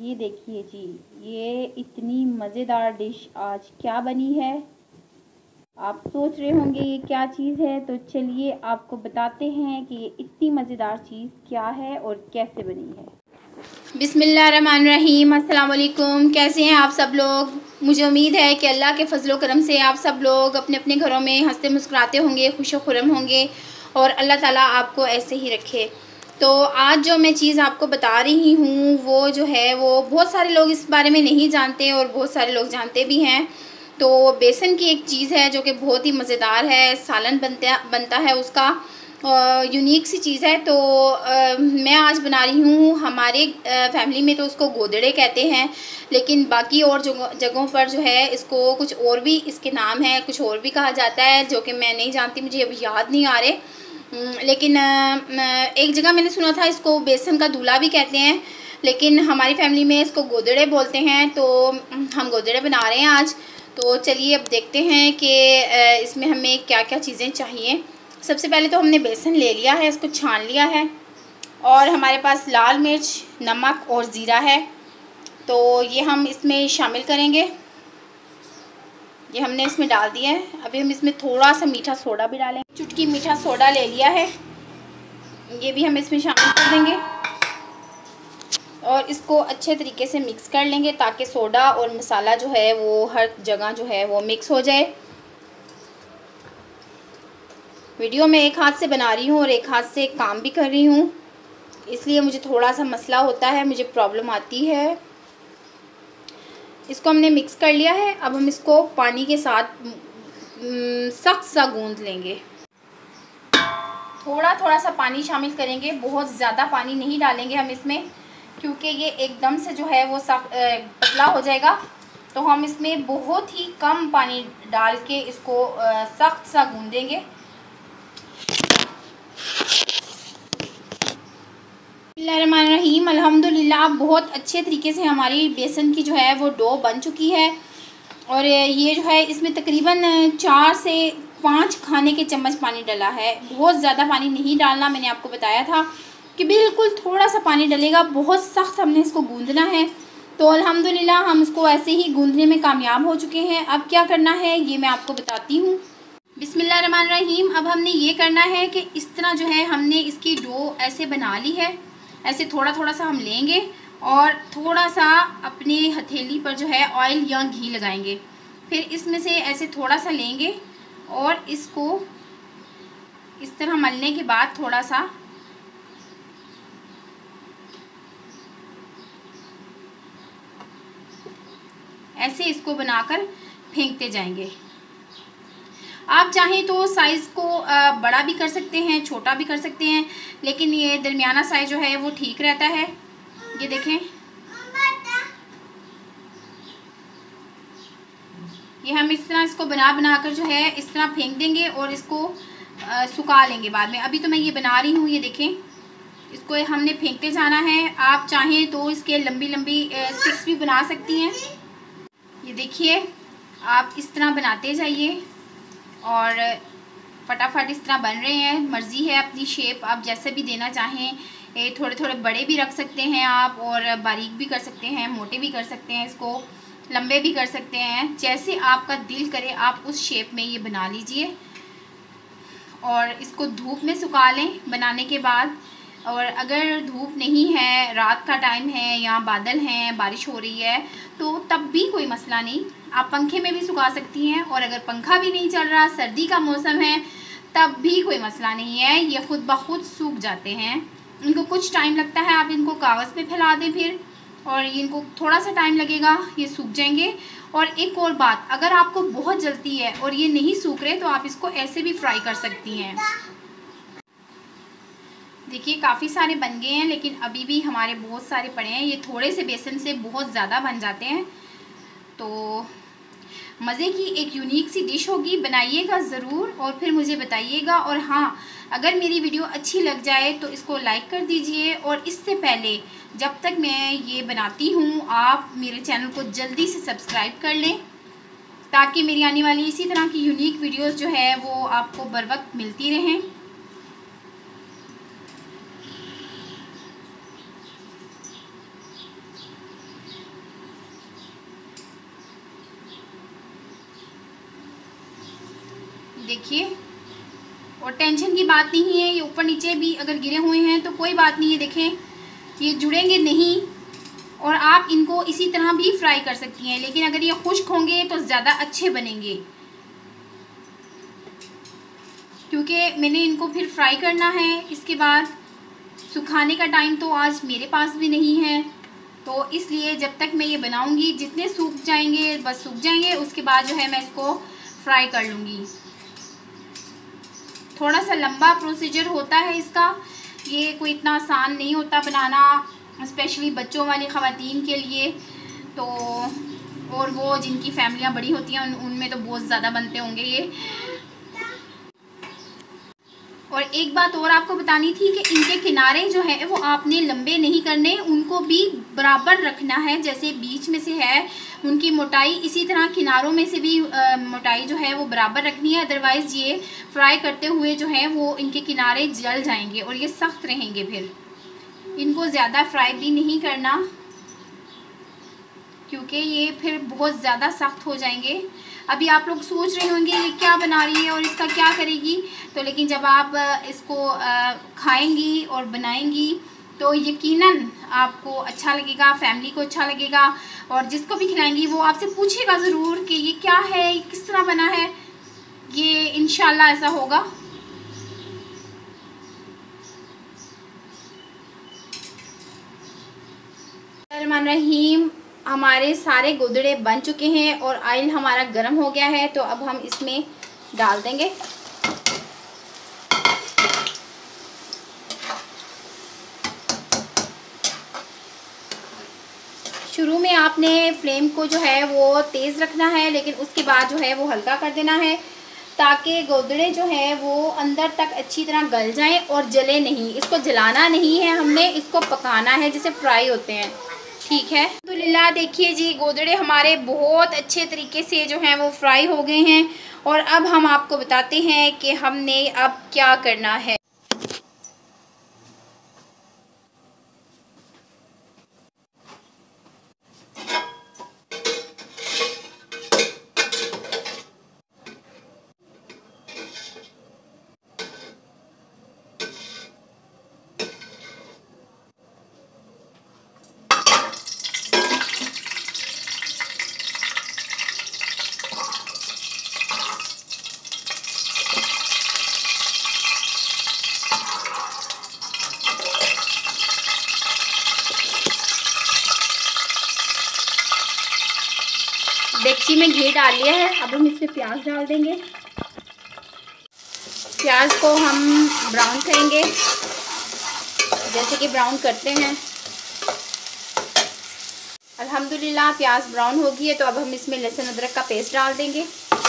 ये देखिए जी, ये इतनी मज़ेदार डिश आज क्या बनी है। आप सोच रहे होंगे ये क्या चीज़ है, तो चलिए आपको बताते हैं कि ये इतनी मज़ेदार चीज़ क्या है और कैसे बनी है। बिस्मिल्लाहिर्रहमानिर्रहीम। अस्सलाम वालेकुम। कैसे हैं आप सब लोग। मुझे उम्मीद है कि अल्लाह के फजलो करम से आप सब लोग अपने अपने घरों में हंसते मुस्कुराते होंगे, खुश खुरम होंगे और अल्लाह ताला आपको ऐसे ही रखे। तो आज जो मैं चीज़ आपको बता रही हूँ वो जो है वो बहुत सारे लोग इस बारे में नहीं जानते और बहुत सारे लोग जानते भी हैं। तो बेसन की एक चीज़ है जो कि बहुत ही मज़ेदार है, सालन बनता है उसका, यूनिक सी चीज़ है। तो मैं आज बना रही हूँ। हमारे फैमिली में तो उसको गोदड़े कहते हैं, लेकिन बाकी और जगहों पर जो है इसको कुछ और भी इसके नाम है, कुछ और भी कहा जाता है जो कि मैं नहीं जानती, मुझे अभी याद नहीं आ रहे। लेकिन एक जगह मैंने सुना था इसको बेसन का दूल्हा भी कहते हैं, लेकिन हमारी फैमिली में इसको गोदड़े बोलते हैं। तो हम गोदड़े बना रहे हैं आज। तो चलिए अब देखते हैं कि इसमें हमें क्या क्या चीज़ें चाहिए। सबसे पहले तो हमने बेसन ले लिया है, इसको छान लिया है, और हमारे पास लाल मिर्च, नमक और ज़ीरा है। तो ये हम इसमें शामिल करेंगे। ये हमने इसमें डाल दिया है। अभी हम इसमें थोड़ा सा मीठा सोडा भी डालेंगे, चुटकी मीठा सोडा ले लिया है, ये भी हम इसमें शामिल कर देंगे और इसको अच्छे तरीके से मिक्स कर लेंगे ताकि सोडा और मसाला जो है वो हर जगह जो है वो मिक्स हो जाए। वीडियो में एक हाथ से बना रही हूँ और एक हाथ से काम भी कर रही हूँ, इसलिए मुझे थोड़ा सा मसला होता है, मुझे प्रॉब्लम आती है। इसको हमने मिक्स कर लिया है। अब हम इसको पानी के साथ सख्त सा गूंद लेंगे। थोड़ा थोड़ा सा पानी शामिल करेंगे, बहुत ज़्यादा पानी नहीं डालेंगे हम इसमें, क्योंकि ये एकदम से जो है वो पतला हो जाएगा। तो हम इसमें बहुत ही कम पानी डाल के इसको सख्त सा गूंदेंगे। बिस्मिल्लाहिर्रहमानिर्रहीम। अल्हम्दुलिल्लाह बहुत अच्छे तरीके से हमारी बेसन की जो है वो डो बन चुकी है। और ये जो है इसमें तकरीबन 4 से 5 खाने के चम्मच पानी डाला है। बहुत ज़्यादा पानी नहीं डालना, मैंने आपको बताया था कि बिल्कुल थोड़ा सा पानी डलेगा। बहुत सख्त हमने इसको गूंदना है। तो अल्हम्दुलिल्लाह हम इसको ऐसे ही गूंदने में कामयाब हो चुके हैं। अब क्या करना है ये मैं आपको बताती हूँ। बिस्मिल्लाहिर्रहमानिर्रहीम। अब हमने ये करना है कि इस तरह जो है हमने इसकी डो ऐसे बना ली है। ऐसे थोड़ा थोड़ा सा हम लेंगे और थोड़ा सा अपने हथेली पर जो है ऑयल या घी लगाएंगे। फिर इसमें से ऐसे थोड़ा सा लेंगे और इसको इस तरह मलने के बाद थोड़ा सा ऐसे इसको बनाकर फेंकते जाएंगे। आप चाहें तो साइज़ को बड़ा भी कर सकते हैं, छोटा भी कर सकते हैं, लेकिन ये दरमियाना साइज़ जो है वो ठीक रहता है। ये देखें, ये हम इस तरह इसको बना कर जो है इस तरह फेंक देंगे और इसको सुखा लेंगे बाद में। अभी तो मैं ये बना रही हूँ, ये देखें, इसको हमने फेंकते जाना है। आप चाहें तो इसके लंबी लंबी स्टिक्स भी बना सकती हैं। ये देखिए, आप इस तरह बनाते जाइए और फटाफट इस तरह बन रहे हैं। मर्ज़ी है अपनी शेप आप जैसे भी देना चाहें। थोड़े थोड़े बड़े भी रख सकते हैं आप, और बारीक भी कर सकते हैं, मोटे भी कर सकते हैं, इसको लंबे भी कर सकते हैं, जैसे आपका दिल करे आप उस शेप में ये बना लीजिए। और इसको धूप में सुखा लें बनाने के बाद। और अगर धूप नहीं है, रात का टाइम है या बादल हैं, बारिश हो रही है, तो तब भी कोई मसला नहीं, आप पंखे में भी सुखा सकती हैं। और अगर पंखा भी नहीं चल रहा, सर्दी का मौसम है, तब भी कोई मसला नहीं है, ये खुद ब खुद सूख जाते हैं। इनको कुछ टाइम लगता है, आप इनको कागज़ पे फैला दें फिर, और इनको थोड़ा सा टाइम लगेगा, ये सूख जाएंगे। और एक और बात, अगर आपको बहुत जल्दी है और ये नहीं सूख रहे तो आप इसको ऐसे भी फ्राई कर सकती हैं। देखिए काफ़ी सारे बन गए हैं, लेकिन अभी भी हमारे बहुत सारे पड़े हैं। ये थोड़े से बेसन से बहुत ज़्यादा बन जाते हैं। तो मज़े की एक यूनिक सी डिश होगी, बनाइएगा ज़रूर और फिर मुझे बताइएगा। और हाँ, अगर मेरी वीडियो अच्छी लग जाए तो इसको लाइक कर दीजिए। और इससे पहले जब तक मैं ये बनाती हूँ, आप मेरे चैनल को जल्दी से सब्सक्राइब कर लें, ताकि मेरी आने वाली इसी तरह की यूनिक वीडियोस जो है वो आपको बर वक्त मिलती रहें। देखिए, और टेंशन की बात नहीं है, ये ऊपर नीचे भी अगर गिरे हुए हैं तो कोई बात नहीं है। देखें, ये जुड़ेंगे नहीं और आप इनको इसी तरह भी फ्राई कर सकती हैं, लेकिन अगर ये खुश्क होंगे तो ज़्यादा अच्छे बनेंगे, क्योंकि मैंने इनको फिर फ्राई करना है। इसके बाद सुखाने का टाइम तो आज मेरे पास भी नहीं है, तो इसलिए जब तक मैं ये बनाऊंगी, जितने सूख जाएंगे बस सूख जाएंगे, उसके बाद जो है मैं इसको फ्राई कर लूँगी। थोड़ा सा लंबा प्रोसीजर होता है इसका, ये कोई इतना आसान नहीं होता बनाना, स्पेशली बच्चों वाली ख़वातीन के लिए। तो और वो जिनकी फैमिलियाँ बड़ी होती हैं उनमें तो बहुत ज़्यादा बनते होंगे ये। और एक बात और आपको बतानी थी कि इनके किनारे जो है वो आपने लंबे नहीं करने, उनको भी बराबर रखना है। जैसे बीच में से है उनकी मोटाई, इसी तरह किनारों में से भी मोटाई जो है वो बराबर रखनी है, अदरवाइज़ ये फ्राई करते हुए जो है वो इनके किनारे जल जाएंगे और ये सख्त रहेंगे। फिर इनको ज़्यादा फ्राई भी नहीं करना, क्योंकि ये फिर बहुत ज़्यादा सख्त हो जाएंगे। अभी आप लोग सोच रहे होंगे ये क्या बना रही है और इसका क्या करेगी, तो लेकिन जब आप इसको खाएंगी और बनाएंगी तो यकीनन आपको अच्छा लगेगा, फैमिली को अच्छा लगेगा, और जिसको भी खिलाएंगी वो आपसे पूछेगा ज़रूर कि ये क्या है, ये किस तरह बना है। ये इंशाल्लाह ऐसा होगा। रहीम, हमारे सारे गोदड़े बन चुके हैं और ऑयल हमारा गर्म हो गया है, तो अब हम इसमें डाल देंगे। शुरू में आपने फ्लेम को जो है वो तेज़ रखना है, लेकिन उसके बाद जो है वो हल्का कर देना है, ताकि गोदड़े जो है वो अंदर तक अच्छी तरह गल जाएं और जले नहीं। इसको जलाना नहीं है, हमने इसको पकाना है जैसे फ्राई होते हैं, ठीक है। अल्हम्दुलिल्लाह देखिए जी, गोदड़े हमारे बहुत अच्छे तरीके से जो हैं वो फ्राई हो गए हैं। और अब हम आपको बताते हैं कि हमने अब क्या करना है। डेक्ची में घी डाल लिया है, अब हम इसमें प्याज डाल देंगे। प्याज को हम ब्राउन करेंगे जैसे कि ब्राउन करते हैं। अल्हम्दुलिल्लाह प्याज ब्राउन हो गई है, तो अब हम इसमें लहसुन अदरक का पेस्ट डाल देंगे।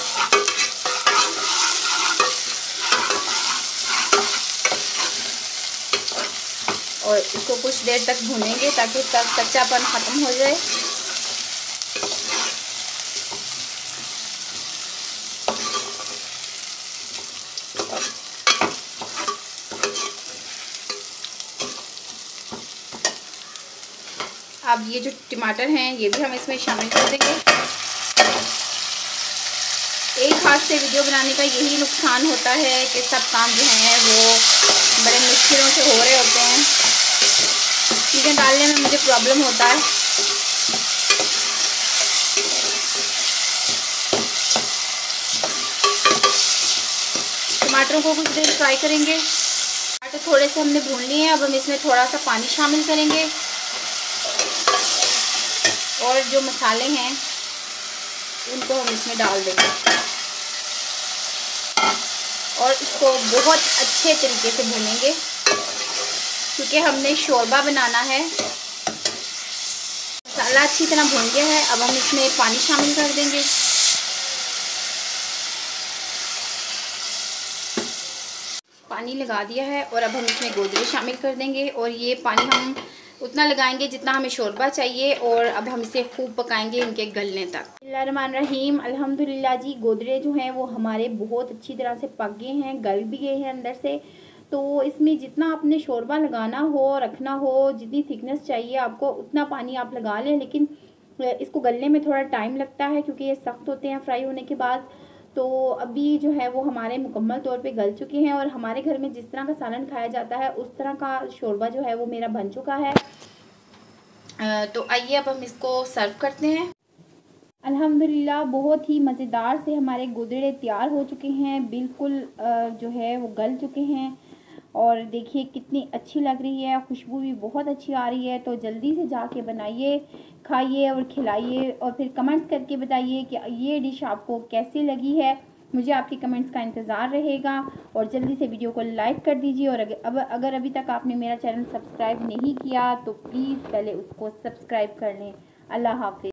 और इसको कुछ देर तक भूनेंगे ताकि इसका कच्चापन ख़त्म हो जाए। अब ये जो टमाटर हैं ये भी हम इसमें शामिल कर देंगे। एक हाथ से वीडियो बनाने का यही नुकसान होता है कि सब काम जो हैं वो बड़े मुश्किलों से हो रहे होते हैं, चीज़ें डालने में मुझे प्रॉब्लम होता है। टमाटरों को कुछ देर फ्राई करेंगे। टमाटर थोड़े से हमने भून लिए हैं, अब हम इसमें थोड़ा सा पानी शामिल करेंगे और जो मसाले हैं उनको हम इसमें डाल देंगे और इसको बहुत अच्छे तरीके से भूनेंगे, क्योंकि हमने शोरबा बनाना है। मसाला अच्छी तरह भून गया है, अब हम इसमें पानी शामिल कर देंगे। पानी लगा दिया है और अब हम इसमें गोदरे शामिल कर देंगे, और ये पानी हम उतना लगाएंगे जितना हमें शोरबा चाहिए, और अब हम इसे खूब पकाएंगे इनके गलने तक। बिस्मिल्लाहिर्रहमानिर्रहीम। अल्हम्दुलिल्लाह जी, गोदरे जो हैं वो हमारे बहुत अच्छी तरह से पक गए हैं, गल भी गए हैं अंदर से। तो इसमें जितना आपने शोरबा लगाना हो, रखना हो, जितनी थिकनेस चाहिए आपको उतना पानी आप लगा लें, लेकिन इसको गलने में थोड़ा टाइम लगता है क्योंकि ये सख्त होते हैं फ्राई होने के बाद। तो अभी जो है वो हमारे मुकम्मल तौर पे गल चुके हैं और हमारे घर में जिस तरह का सालन खाया जाता है उस तरह का शोरबा जो है वो मेरा बन चुका है। तो आइए अब हम इसको सर्व करते हैं। अल्हम्दुलिल्लाह बहुत ही मज़ेदार से हमारे गोदड़े तैयार हो चुके हैं, बिल्कुल जो है वो गल चुके हैं और देखिए कितनी अच्छी लग रही है, खुशबू भी बहुत अच्छी आ रही है। तो जल्दी से जाके बनाइए, खाइए और खिलाइए और फिर कमेंट्स करके बताइए कि ये डिश आपको कैसी लगी है। मुझे आपके कमेंट्स का इंतज़ार रहेगा और जल्दी से वीडियो को लाइक कर दीजिए और अगर अभी तक आपने मेरा चैनल सब्सक्राइब नहीं किया तो प्लीज़ पहले उसको सब्सक्राइब कर लें। अल्लाह हाफ़िज़।